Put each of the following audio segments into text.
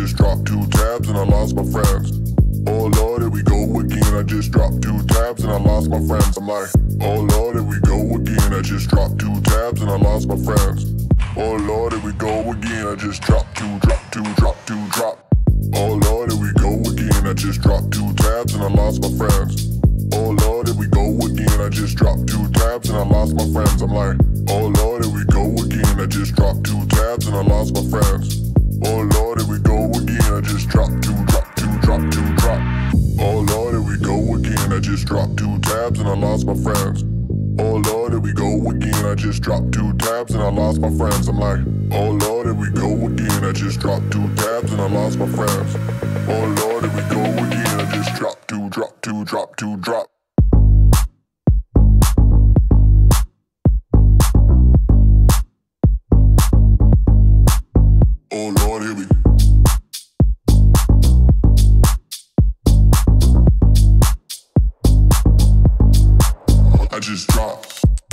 just dropped 2 tabs and I lost my friends. Oh Lord, here we go again. I just dropped 2 tabs and I lost my friends. I'm like, oh Lord, here we go again. I just dropped 2 tabs and I lost my friends. Oh Lord, here we go again. I just dropped 2, drop 2, drop 2, drop. Oh Lord, here we go again. I just dropped 2 tabs and I lost my friends. Oh Lord, here we go again. I just dropped 2 tabs and I lost my friends. I'm like, oh Lord, here we go again. I just dropped 2 tabs and I lost my friends. Oh Lord, here we go again. I just dropped 2, drop 2, drop 2, drop. Oh Lord, here we go again. I just dropped 2 tabs and I lost my friends. Oh Lord, here we go again. I just dropped 2 tabs and I lost my friends. I'm like, oh Lord, here we go again. I just dropped 2 tabs and I lost my friends. Oh Lord, here we go again. I just dropped 2, drop 2, drop 2, drop. Oh Lord, here we I just dropped.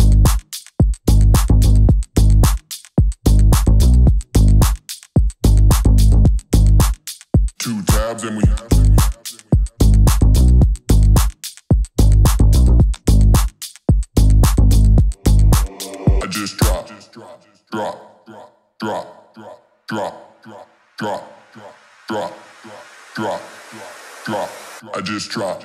Two tabs and we I just dropped. Drop, drop, drop, drop, drop, drop, drop, drop. I just dropped.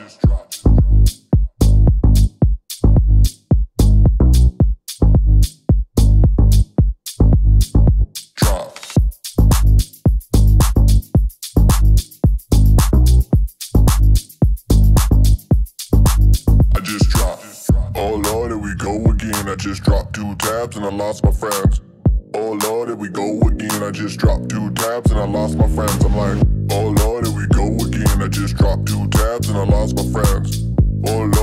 I just dropped 2 tabs and I lost my friends. Oh Lord, here we go again. I just dropped 2 tabs and I lost my friends. I'm like, oh Lord, here we go again. I just dropped 2 tabs and I lost my friends. Oh